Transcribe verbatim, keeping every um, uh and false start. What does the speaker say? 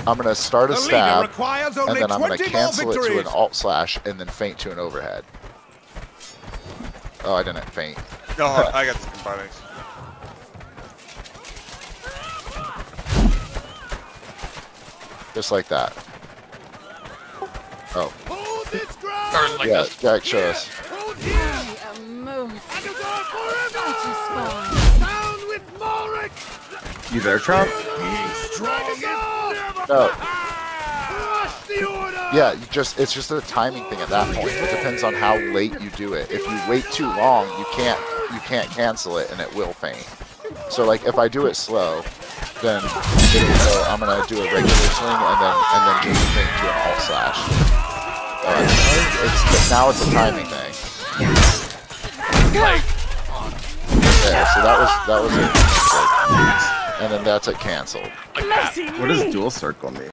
I'm gonna start a stab, and then I'm gonna cancel it to an alt slash, and then feint to an overhead. Oh, I didn't feint. No, I got the combination. Just like that. Oh. Or like Yeah, this. Jack, show us. You there, Trump? No. Yeah, you just it's just a timing thing at that point. It depends on how late you do it. If you wait too long, you can't you can't cancel it and it will feint. So like if I do it slow, then it will go, I'm gonna do a regular swing and then and then do the feint to an alt slash. Uh, it's now it's a timing thing. Like, Yeah, so that was that was it. And then that's it canceled. like that. What does dual circle mean?